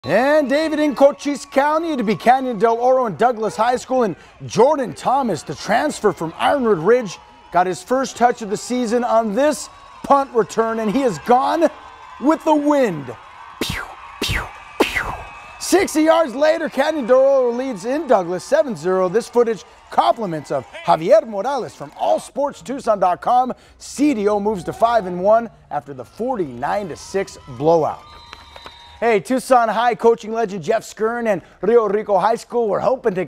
And David in Cochise County to be Canyon Del Oro and Douglas High School. And Jordan Thomas, the transfer from Ironwood Ridge, got his first touch of the season on this punt return, and he is gone with the wind. Pew, pew, pew. 60 yards later, Canyon Del Oro leads in Douglas 7-0. This footage compliments of Javier Morales from allsportstucson.com. CDO moves to 5-1 after the 49-6 blowout. Hey, Tucson High coaching legend Jeff Skern and Rio Rico High School were hoping to